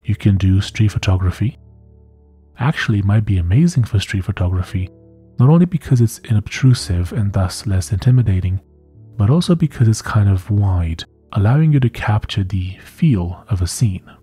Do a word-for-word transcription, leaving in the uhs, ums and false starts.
you can do street photography. Actually, it might be amazing for street photography, not only because it's unobtrusive and thus less intimidating, but also because it's kind of wide, allowing you to capture the feel of a scene.